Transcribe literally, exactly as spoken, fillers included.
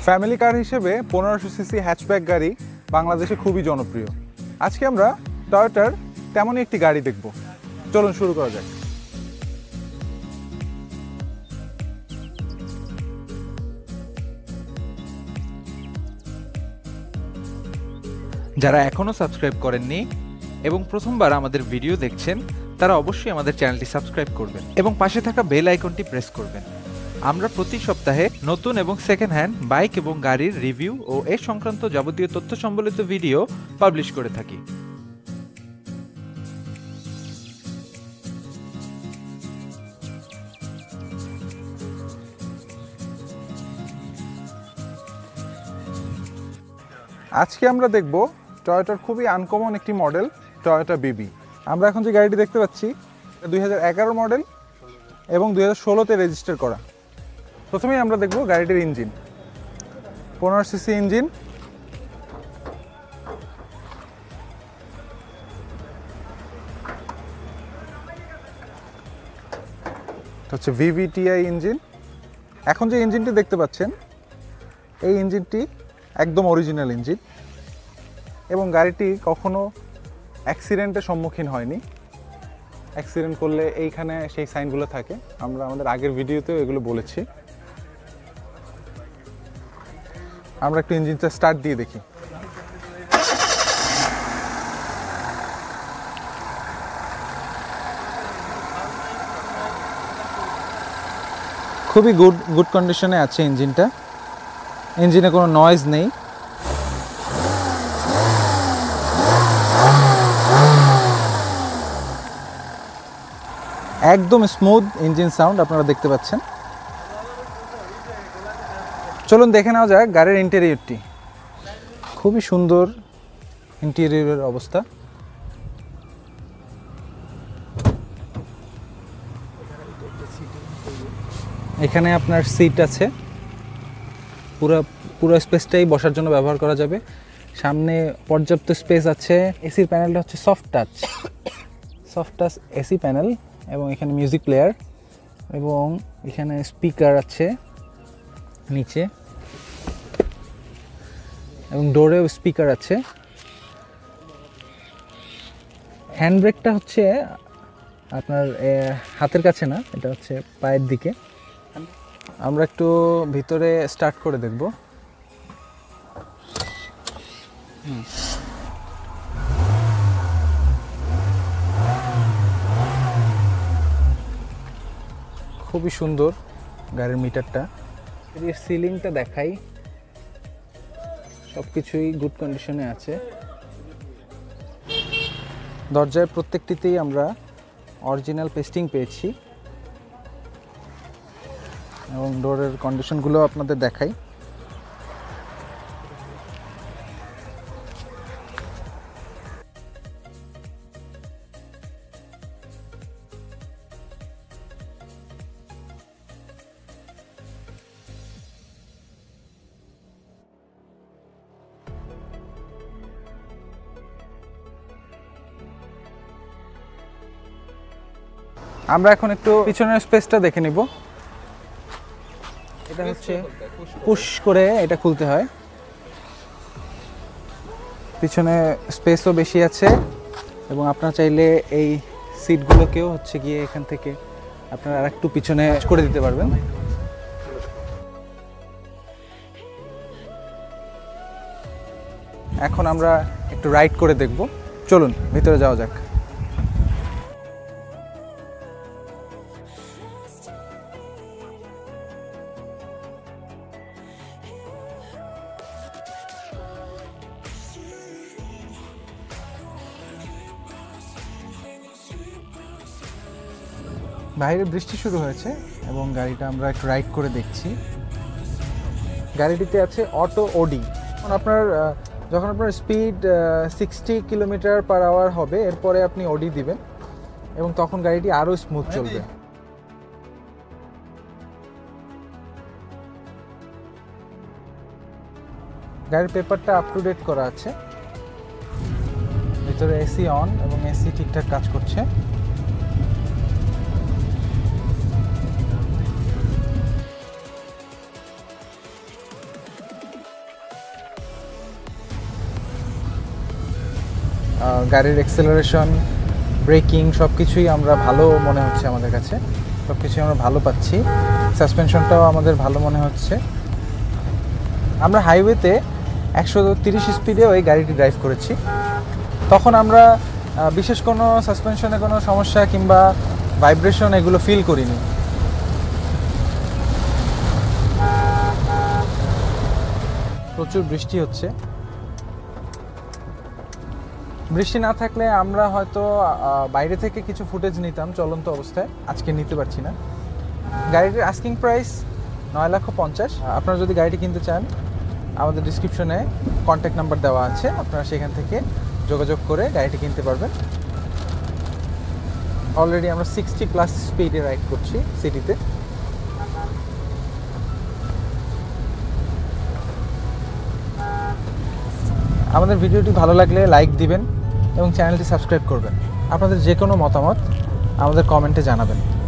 Family কার হিসেবে পনেরোশো CC hatchback গাড়ি বাংলাদেশে খুবই জনপ্রিয়। আজকে আমরা টয়োটার তেমনই একটি গাড়ি দেখব। চলুন শুরু করা যাক। যারা এখনও সাবস্ক্রাইব করেননি এবং প্রথমবার আমাদের ভিডিও দেখছেন তারা অবশ্যই আমাদের চ্যানেলটি সাবস্ক্রাইব করবেন এবং পাশে থাকা বেল আইকনটি প্রেস করবেন। আমরা প্রতি সপ্তাহে নতুন এবং সেকেন্ড হ্যান্ড বাইক এবং গাড়ির রিভিউ ও এ সংক্রান্ত যাবতীয় তথ্য সম্বলিত ভিডিও পাবলিশ করে থাকি। আজকে আমরা দেখব টয়োটার খুবই আনকমন একটি মডেল, টয়োটা বিবি। আমরা এখন যে গাড়িটি দেখতে পাচ্ছি দুই হাজার এগারো মডেল এবং দুই হাজার ষোলোতে রেজিস্টার করা। প্রথমেই আমরা দেখব গাড়িটির ইঞ্জিন। পনেরো সিসি ইঞ্জিন, হচ্ছে ভিভিটিআই ইঞ্জিন। এখন যে ইঞ্জিনটি দেখতে পাচ্ছেন এই ইঞ্জিনটি একদম অরিজিনাল ইঞ্জিন এবং গাড়িটি কখনো অ্যাক্সিডেন্টের সম্মুখীন হয়নি। অ্যাক্সিডেন্ট করলে এইখানে সেই সাইনগুলো থাকে, আমরা আমাদের আগের ভিডিওতেও এগুলো বলেছি। আমরা একটু ইঞ্জিনটা স্টার্ট দিয়ে দেখি। খুবই গুড গুড কন্ডিশনে আছে ইঞ্জিনটা। ইঞ্জিনে কোনো নয়েজ নেই। একদম স্মুথ ইঞ্জিন সাউন্ড আপনারা দেখতে পাচ্ছেন। চলুন দেখে নেওয়া যাক গাড়ির ইন্টেরিয়রটি। খুবই সুন্দর ইন্টেরিয়রের অবস্থা। এখানে আপনার সিট আছে, পুরো পুরো স্পেসটাই বসার জন্য ব্যবহার করা যাবে। সামনে পর্যাপ্ত স্পেস আছে। এসির প্যানেলটা হচ্ছে soft touch soft touch AC panel এবং এখানে মিউজিক প্লেয়ার এবং এখানে স্পিকার আছে নিচে এবং ডোরেও স্পিকার আছে। হ্যান্ড ব্রেকটা হচ্ছে আপনার হাতের কাছে না, এটা হচ্ছে পায়ের দিকে। আমরা একটু ভিতরে স্টার্ট করে দেখব। খুবই সুন্দর গাড়ির মিটারটা। এর সিলিংটা দেখাই, সব কিছুই গুড কন্ডিশনে আছে। দরজায় প্রত্যেকটিতেই আমরা অরিজিনাল পেস্টিং পেয়েছি এবং ডোরের কন্ডিশনগুলো আপনাদের দেখাই। আমরা এখন একটু পিছনের স্পেসটা দেখে নিব। এটা হচ্ছে পুশ করে এটা খুলতে হয়। পিছনে স্পেসও বেশি আছে এবং আপনারা চাইলে এই সিটগুলোকেও হচ্ছে গিয়ে এখান থেকে আপনারা আরেকটু পিছনে করে দিতে পারবেন। এখন আমরা একটু রাইড করে দেখব। চলুন ভিতরে যাওয়া যাক। বাইরে বৃষ্টি শুরু হয়েছে এবং গাড়িটা আমরা একটু রাইড করে দেখছি। গাড়িটিতে আছে অটো ওডি। এখন আপনার যখন আপনার speed sixty kilometre per hour হবে এরপরে আপনি ওডি দিবেন এবং তখন গাড়িটি আরও স্মুথ চলবে। গাড়ির পেপারটা আপ টু ডেট করা আছে। ভিতরে এসি অন এবং এসি ঠিকঠাক কাজ করছে। গাড়ির এক্সেলারেশন, ব্রেকিং সব কিছুই আমরা ভালো মনে হচ্ছে আমাদের কাছে, সব কিছুই আমরা ভালো পাচ্ছি। সাসপেনশনটাও আমাদের ভালো মনে হচ্ছে। আমরা হাইওয়েতে একশো তিরিশ স্পিডেও এই গাড়িটি ড্রাইভ করেছি, তখন আমরা বিশেষ কোনো সাসপেনশনে কোনো সমস্যা কিংবা ভাইব্রেশন এগুলো ফিল করিনি। প্রচুর বৃষ্টি হচ্ছে। বৃষ্টি না থাকলে আমরা হয়তো বাইরে থেকে কিছু ফুটেজ নিতাম চলন্ত অবস্থায়, আজকে নিতে পারছি না। গাড়িটির আস্কিং প্রাইস নয় লক্ষ পঞ্চাশ। আপনারা যদি গাড়িটি কিনতে চান, আমাদের ডিসক্রিপশনে কন্ট্যাক্ট নাম্বার দেওয়া আছে, আপনারা সেখান থেকে যোগাযোগ করে গাড়িটি কিনতে পারবেন। অলরেডি আমরা সিক্সটি প্লাস স্পিডে রাইড করছি সিটিতে। আমাদের ভিডিওটি ভালো লাগলে লাইক দিবেন এবং চ্যানেলটি সাবস্ক্রাইব করবেন। আপনাদের যে কোনো মতামত আমাদের কমেন্টে জানাবেন।